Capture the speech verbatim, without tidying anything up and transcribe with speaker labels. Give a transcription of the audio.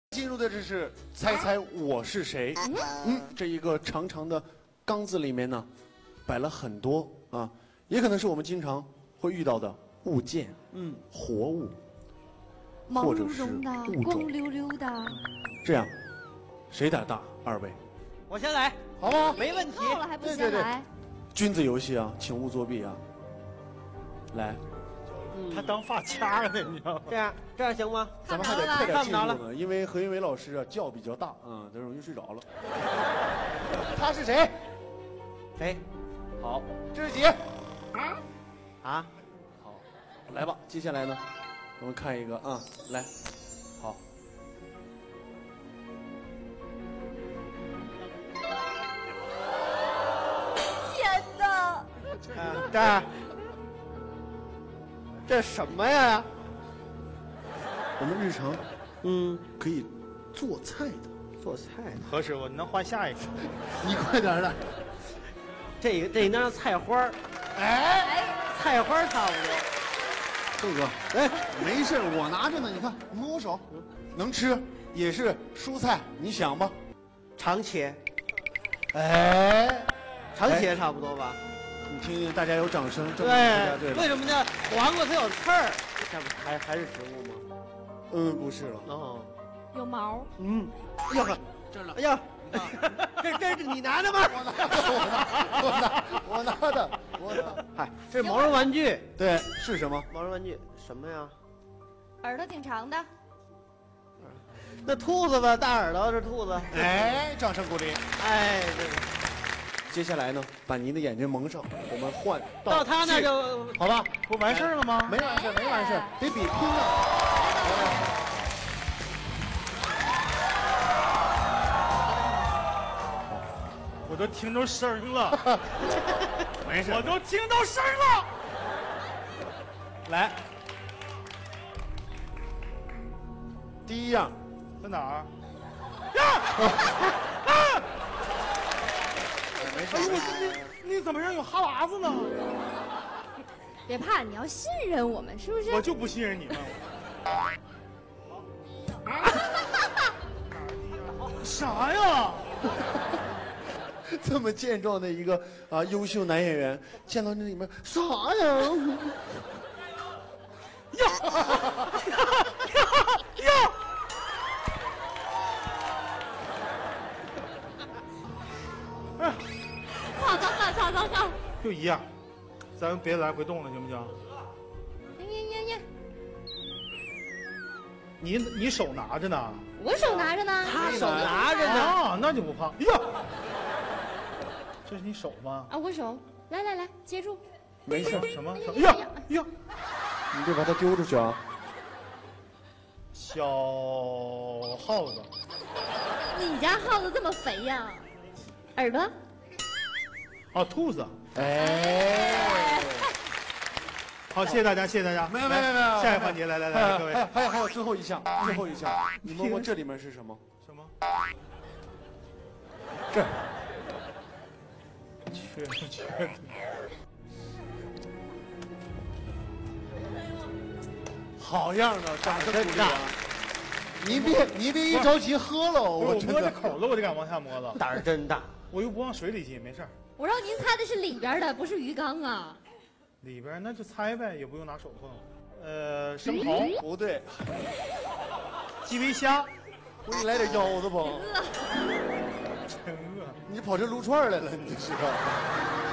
Speaker 1: 进入的这是猜猜我是谁。嗯，这一个长长的缸子里面呢，摆了很多啊，也可能是我们经常会遇到的物件，嗯，活物，或者是物种，
Speaker 2: 光溜溜的。
Speaker 1: 这样，谁胆大？二位，
Speaker 3: 我先来，
Speaker 1: 好吗？
Speaker 2: 没问题。了还不先来？对对对，
Speaker 1: 君子游戏啊，请勿作弊啊！来。
Speaker 4: 他当发卡呢，你知道吗？
Speaker 3: 这样这样行吗？
Speaker 1: 咱们还得快点进入呢，因为何云伟老师啊觉比较大，嗯，他容易睡着了。他是谁？
Speaker 3: 谁？
Speaker 1: 好，这是几？
Speaker 3: 啊？
Speaker 1: 好，来吧。接下来呢，我们看一个啊，来，好。
Speaker 2: 天哪！
Speaker 3: 这儿。 这什么呀？
Speaker 1: 我们日常，
Speaker 3: 嗯，
Speaker 1: 可以做菜的，
Speaker 3: 做菜的。
Speaker 4: 何师傅，你能换下一个？
Speaker 1: 你快点的。
Speaker 3: 这个这应该是菜花儿，哎，菜花差不多。
Speaker 1: 豆哥，哎，没事，我拿着呢，你看，你摸我手，能吃，也是蔬菜，你想吧。
Speaker 3: 长茄，
Speaker 1: 哎，
Speaker 3: 长茄差不多吧？
Speaker 1: 你听听，大家有掌声，
Speaker 3: 对，对为什么呢？黄瓜它有刺儿，这不还还是植物吗？
Speaker 1: 嗯，不是了。
Speaker 3: 哦，
Speaker 2: 有毛。
Speaker 3: 嗯，哎呀，这了，哎呀，这这是你拿的吗？
Speaker 1: 我拿，我拿，我拿，我拿的，我拿。
Speaker 3: 嗨，这是毛绒玩具。
Speaker 1: 对，是什么？
Speaker 3: 毛绒玩具什么呀？
Speaker 2: 耳朵挺长的。
Speaker 3: 那兔子吧，大耳朵是兔子。
Speaker 1: 哎，掌声鼓励。
Speaker 3: 哎，这个。
Speaker 1: 接下来呢，把您的眼睛蒙上，我们换
Speaker 3: 到他那就
Speaker 1: 好吧？
Speaker 4: 不完事了吗？
Speaker 1: 没完事，没完事，得比拼啊！
Speaker 4: 我都听着声了，没事，我都听到声了。来，
Speaker 1: 第一样
Speaker 4: 在哪儿？
Speaker 1: 呀！
Speaker 4: 啊！ 哎呦，你你怎么让有哈喇子呢？
Speaker 2: 别怕，你要信任我们，是不是？
Speaker 4: 我就不信任你们。啥呀？
Speaker 1: 这么健壮的一个啊优秀男演员，见到那里面啥呀？
Speaker 4: 呀呀呀！
Speaker 2: 擦擦擦擦擦擦，
Speaker 4: 就一样，咱别来回动了，行不行？
Speaker 2: 呀呀呀呀！
Speaker 4: 你你手拿着呢？
Speaker 2: 我手拿着呢，
Speaker 3: 他手拿着呢。
Speaker 4: 啊，那就不怕。呀，这是你手吗？
Speaker 2: 啊，我手，来来来，接住。
Speaker 1: 没事，
Speaker 4: 什么？哎呀呀！
Speaker 1: 你别把它丢出去啊！
Speaker 4: 小耗子。
Speaker 2: 你家耗子这么肥呀？耳朵。
Speaker 4: 哦，兔子，
Speaker 1: 哎，
Speaker 4: 好，谢谢大家，谢谢大家。
Speaker 1: 没有没有没有没有，
Speaker 4: 下一个环节，来来来，各位，
Speaker 1: 还有还有还有最后一项，最后一项，你摸摸这里面是什么？
Speaker 4: 什么？
Speaker 1: 这，
Speaker 4: 缺缺。
Speaker 1: 好样的，掌声鼓励啊！你别你别一着急喝了，
Speaker 4: 我摸
Speaker 1: 这
Speaker 4: 着口了，我就敢往下摸了。
Speaker 3: 胆儿真大，
Speaker 4: 我又不往水里进，没事。
Speaker 2: 我让您猜的是里边的，不是鱼缸啊。
Speaker 4: 里边那就猜呗，也不用拿手碰。呃，生蚝
Speaker 1: 不对，
Speaker 4: 基围虾，
Speaker 1: 我给你来点腰子不？
Speaker 4: 真饿。
Speaker 1: 你跑这撸串来了，你知道？